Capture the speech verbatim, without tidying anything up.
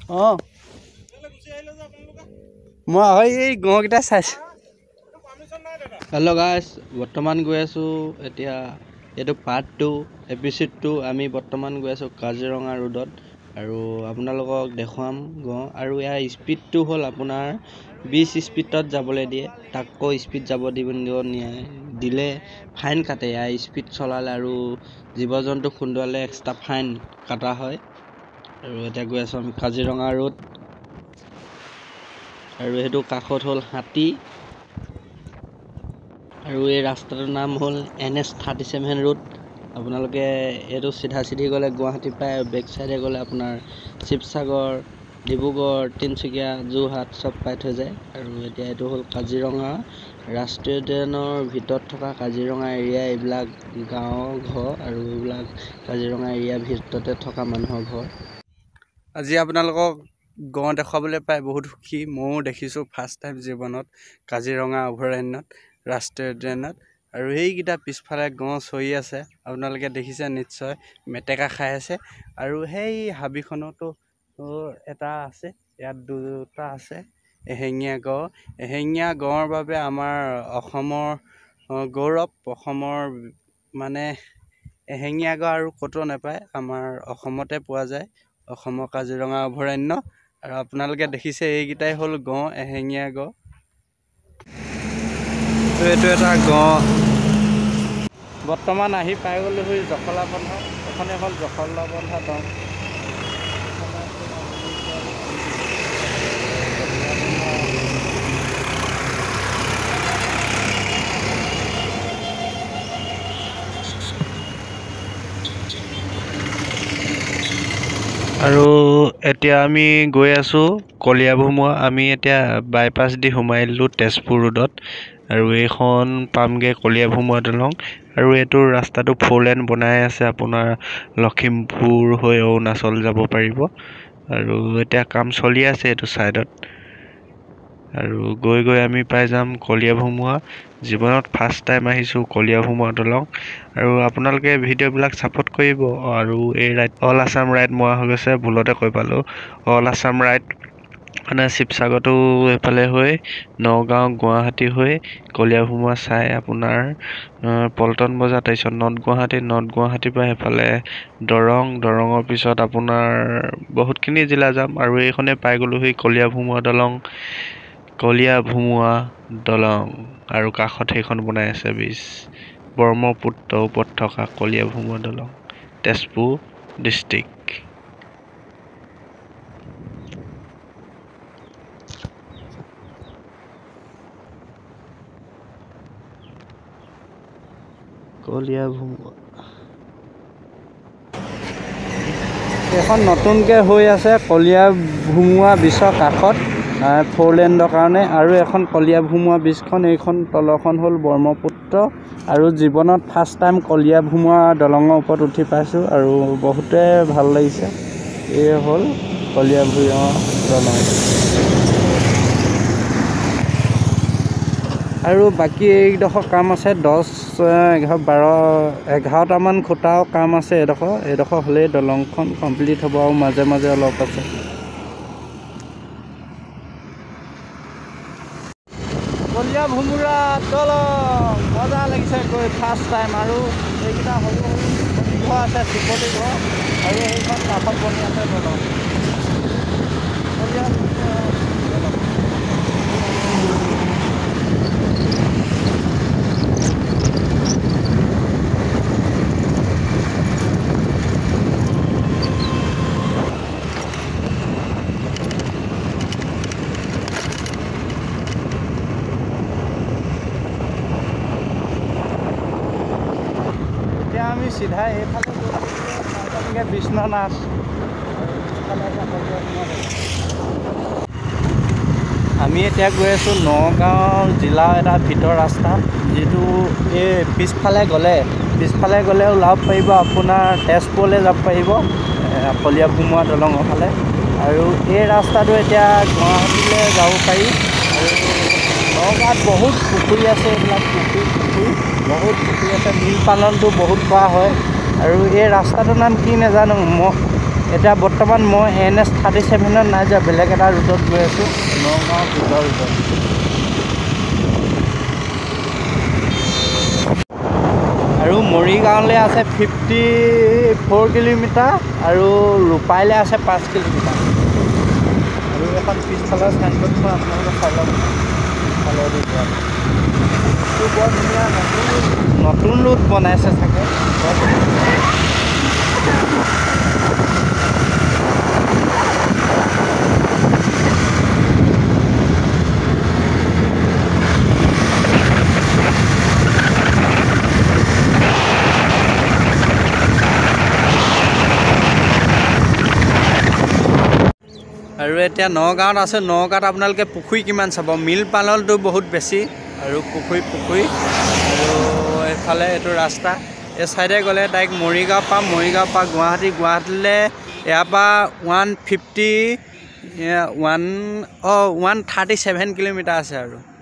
অঁ মই হয় এই গঁকেইটা চাইছোঁ। হেল্ল' গাইছ, বৰ্তমান গৈ আছোঁ এতিয়া এইটো পাৰ্ট টু এপিচড টু। আমি বৰ্তমান গৈ আছোঁ কাজিৰঙা ৰোডত আৰু আপোনালোকক দেখুৱাম গঁ। আৰু ইয়াৰ স্পীডটো হ'ল আপোনাৰ বিছ স্পীডত যাবলৈ দিয়ে, তাতকৈ স্পীড যাব দিব দিলে ফাইন কাটে। ইয়াৰ স্পীড চলালে আৰু জীৱ জন্তু খুন্দুৱালে এক্সট্ৰা ফাইন কটা হয়। আৰু এতিয়া গৈ আছোঁ আমি কাজিৰঙা ৰোড আৰু সেইটো কাষত হ'ল হাতী। আৰু এই ৰাস্তাটোৰ নাম হ'ল N S thirty seven road. আপোনালোকে এইটো চিধা চিধি গ'লে গুৱাহাটী পায়, আৰু বেক চাইডে গ'লে আপোনাৰ শিৱসাগৰ, ডিব্ৰুগড়, তিনিচুকীয়া, যোৰহাট চব পাই থৈ যায়। আৰু এতিয়া এইটো হ'ল কাজিৰঙা ৰাষ্ট্ৰীয় উদ্যানৰ ভিতৰত থকা কাজিৰঙা এৰিয়া। এইবিলাক গাঁৱৰ ঘৰ আৰু এইবিলাক কাজিৰঙা এৰিয়াৰ ভিতৰতে থকা মানুহৰ ঘৰ। আজি আপোনালোকক গঁড় দেখুৱাবলৈ পাই বহুত সুখী। ময়ো দেখিছোঁ ফাৰ্ষ্ট টাইম জীৱনত কাজিৰঙা অভয়াৰণ্যত, ৰাষ্ট্ৰীয় উদ্যানত। আৰু সেইকেইটা পিছফালে গঁড় চৰি আছে, আপোনালোকে দেখিছে নিশ্চয়, মেটেকা খাই আছে। আৰু সেই হাবিখনতো এটা আছে, ইয়াত দুটা আছে এশিঙীয়া গঁড়। এশিঙীয়া গঁড়ৰ বাবে আমাৰ অসমৰ গৌৰৱ। অসমৰ মানে এশিঙীয়া গঁড় আৰু ক'তো নাপায়, আমাৰ অসমতে পোৱা যায়, অসমৰ কাজিৰঙা অভয়াৰণ্য। আৰু আপোনালোকে দেখিছে এইকেইটাই হ'ল গঁড়, এশিঙীয়া গঁড়। এইটো এটা গঁড়। বৰ্তমান আহি পাই গ'লো হৈ জখলাবন্ধা। এখনে হ'ল জখলাবন্ধা দলং। আৰু এতিয়া আমি গৈ আছোঁ কলিয়াভোমোৰা। আমি এতিয়া বাইপাছ দি সোমাই দিলোঁ তেজপুৰ ৰোডত। আৰু এইখন পামগৈ কলিয়াভোমোৰা দলং। আৰু এইটো ৰাস্তাটো ফ'ৰ লেন বনাই আছে, আপোনাৰ লখিমপুৰ হৈ অৰুণাচল যাব পাৰিব। আৰু এতিয়া কাম চলি আছে এইটো ছাইডত। আৰু গৈ গৈ আমি পাই যাম কলিয়াভোমোৰা। জীৱনত ফাৰ্ষ্ট টাইম আহিছোঁ কলিয়াভোমোৰা দলং। আৰু আপোনালোকে ভিডিঅ'বিলাক ছাপোৰ্ট কৰিব। আৰু এই ৰাইড অল আছাম ৰাইড মৰা হৈ গৈছে, ভুলতে কৈ পালোঁ অল আছাম ৰাইড মানে শিৱসাগৰটো এইফালে হৈ নগাঁও, গুৱাহাটী হৈ কলিয়াভোমোৰা চাই আপোনাৰ পল্টন বজাৰ, তাৰপিছত নৰ্থ গুৱাহাটী, নৰ্থ গুৱাহাটীৰ পৰা সেইফালে দৰং, দৰঙৰ পিছত আপোনাৰ বহুতখিনি জিলা যাম। আৰু এইখনে পাই গ'লোহি কলিয়াভোমোৰা দলং। কলিয়াভোমোৰা দলং আৰু কাষত সেইখন বনাই আছে ব্ৰিজ, ব্ৰহ্মপুত্ৰৰ ওপৰত থকা কলিয়াভোমোৰা দলং, তেজপুৰ ডিষ্ট্ৰিক্ট। কলিয়াভোমোৰা এইখন নতুনকৈ হৈ আছে কলিয়াভোমোৰা ব্ৰিজৰ কাষত ফ'ৰ লেণ্ডৰ কাৰণে। আৰু এখন কলিয়াভোমোৰা ব্ৰিজখন, এইখন তলৰখন হ'ল ব্ৰহ্মপুত্ৰ। আৰু জীৱনত ফাৰ্ষ্ট টাইম কলিয়াভোমোৰা দলঙৰ ওপৰত উঠি পাইছোঁ আৰু বহুতে ভাল লাগিছে। এই হ'ল কলিয়াভোমোৰা দলং। আৰু বাকী এইডোখৰ কাম আছে, দহ এঘাৰ বাৰ এঘাৰটামান খুঁটাও কাম আছে। এইডোখৰ এইডোখৰ হ'লেই দলংখন কমপ্লিট হ'ব, আৰু মাজে মাজে অলপ আছে। কলিয়াভোমোৰা দলং মজা লাগিছে গৈ ফাৰ্ষ্ট টাইম। আৰু এইকেইটা সৰু সৰু ঘৰ আছে, চিপলি ঘৰ, আৰু এইখন কাষত বনি আছে দলং। এতিয়া আমি চিধা এইফালে গৈ বিশ্বনাথ। আমি এতিয়া গৈ আছোঁ নগাঁও জিলাৰ এটা ভিতৰ ৰাস্তা, যিটো এই পিছফালে গ'লে পিছফালে গ'লে ওলাব পাৰিব আপোনাৰ তেজপুৰলৈ যাব পাৰিব, কলিয়াভোমোৰা দলঙৰ ফালে। আৰু এই ৰাস্তাটো এতিয়া গুৱাহাটীলৈ যাব পাৰি। আৰু নগাঁৱত বহুত পুখুৰী আছে, এইবিলাক পুখুৰী পুখুৰী বহুত পুখুৰী আছে, মীন পালনটো বহুত কৰা হয়। আৰু এই ৰাস্তাটোৰ নাম কি নাজানো, মই এতিয়া বৰ্তমান মই এন এছ থাৰ্টি ছেভেনত নাই যোৱা, বেলেগ এটা ৰুটত গৈ আছোঁ, নগাঁও ভিতৰ ৰুটত। আৰু মৰিগাঁৱলৈ আছে ফিফটি ফ'ৰ কিলোমিটাৰ আৰু ৰূপাইলৈ আছে পাঁচ কিলোমিটাৰ। আৰু এখন পিছফালৰ চাইনবোৰ্ডখন আপোনালোকে চাই লওক, ফালেদি যোৱা বৰ ধুনীয়া নতুন নতুন ৰুট বনাইছে চাগে। আৰু এতিয়া নগাঁৱত আছে। নগাঁৱত আপোনালোকে পুখুৰী কিমান চাব, মিল পালনটো বহুত বেছি আৰু পুখুৰী পুখুৰী আৰু এইফালে এইটো ৰাস্তা, এই চাইডে গ'লে ডাইৰেক্ট মৰিগাঁও পাম, মৰিগাঁৱৰ পৰা গুৱাহাটী, গুৱাহাটীলৈ ইয়াৰ পৰা ওৱান ফিফটি ওৱান অঁ ওৱান থাৰ্টি ছেভেন কিলোমিটাৰ আছে আৰু